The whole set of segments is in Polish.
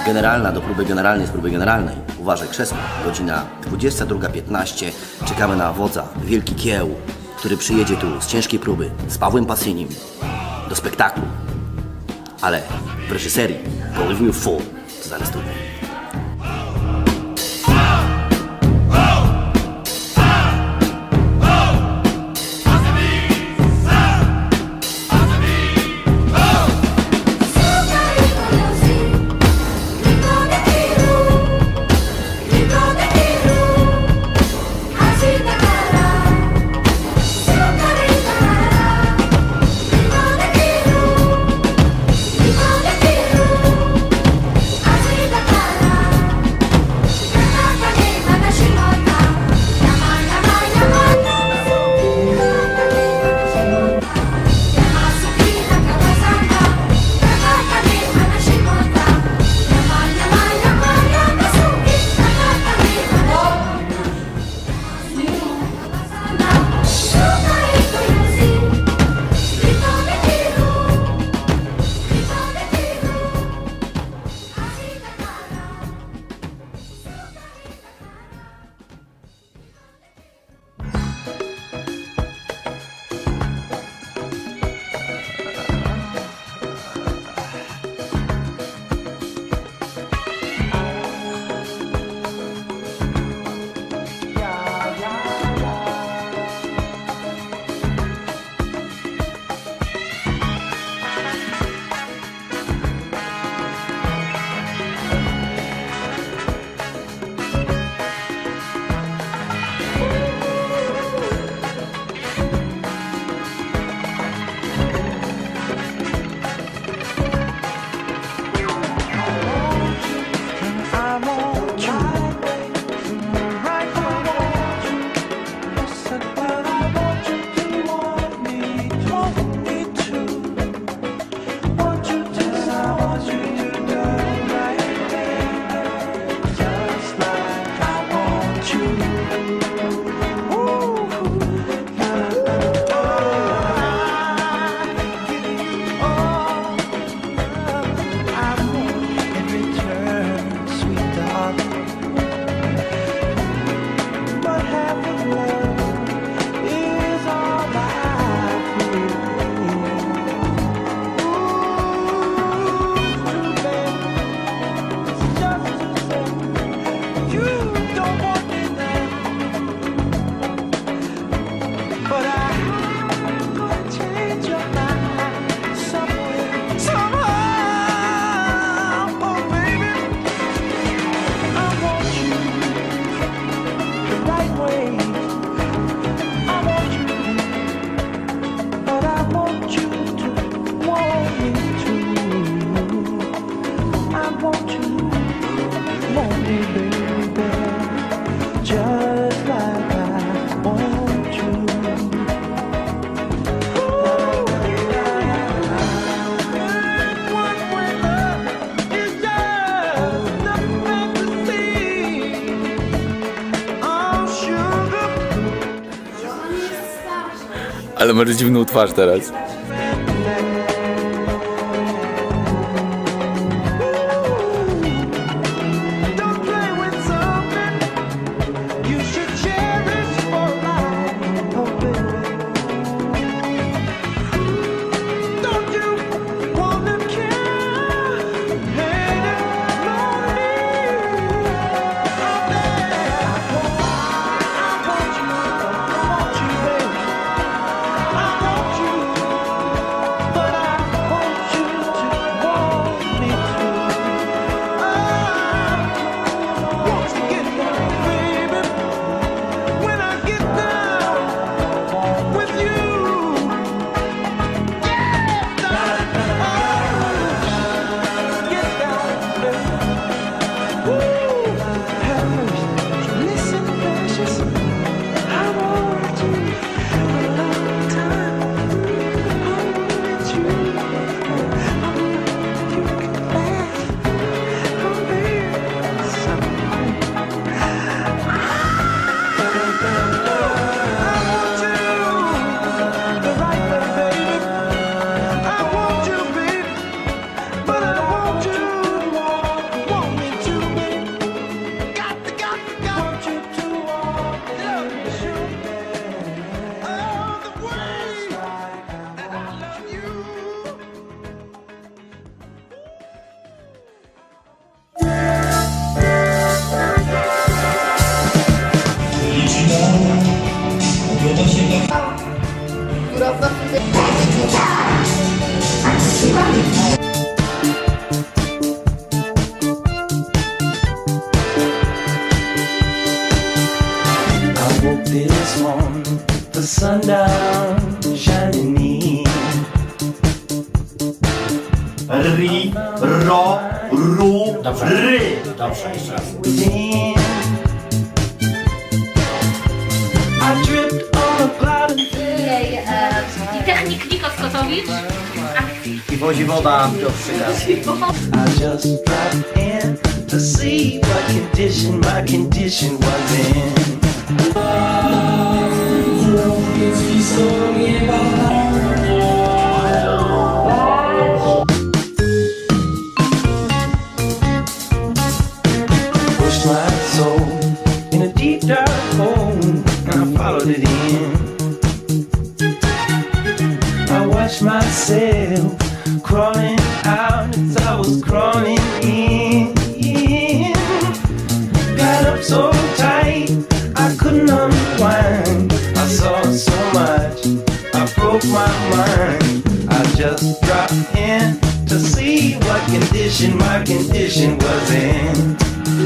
generalna do próby generalnej z próby generalnej. Uważaj krzesło. Godzina 22:15. Czekamy na wodza, wielki kieł, który przyjedzie tu z ciężkiej próby, z Pawłem Pasynim, do spektaklu. Ale w reżyserii Believe Me Full. To zaraz tu. Ale masz dziwną twarz teraz. I woke this morning, the sun down shining in. Ri, ro, ru, ry. Dobrze, jeszcze raz. Within. I dripped on a cloud and I technik Nikos Kotowicz. I wozi woda Piotr Szygas. I just dropped in to see what condition my condition was in. Pushed my soul in a deep dark hole, and I followed it in. I watched myself crawling out as I was crawling in. Got up so tight I couldn't unwind. I saw so much, I broke my mind. I just dropped in to see what condition my condition was in.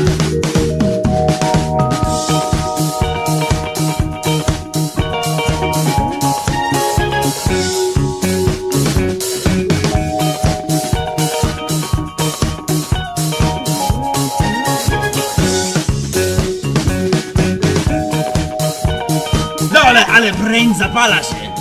No ale brain zapala się.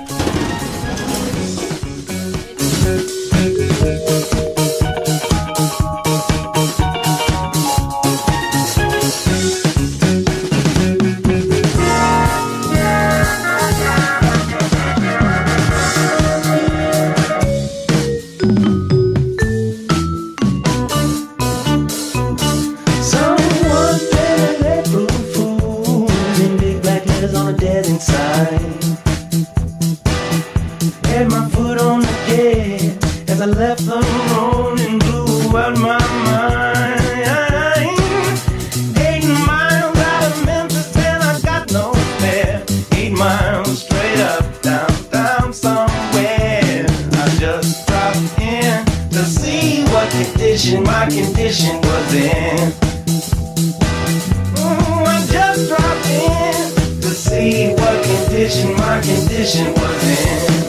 Someone better let go fool in big black letters on a dead inside. Had my foot on the gas as I left the road and blew out my mind. 8 miles out of Memphis and I got no fare. 8 miles straight up, down, down somewhere. I just dropped in to see what condition my condition was in. I just dropped in to see what condition my condition was in.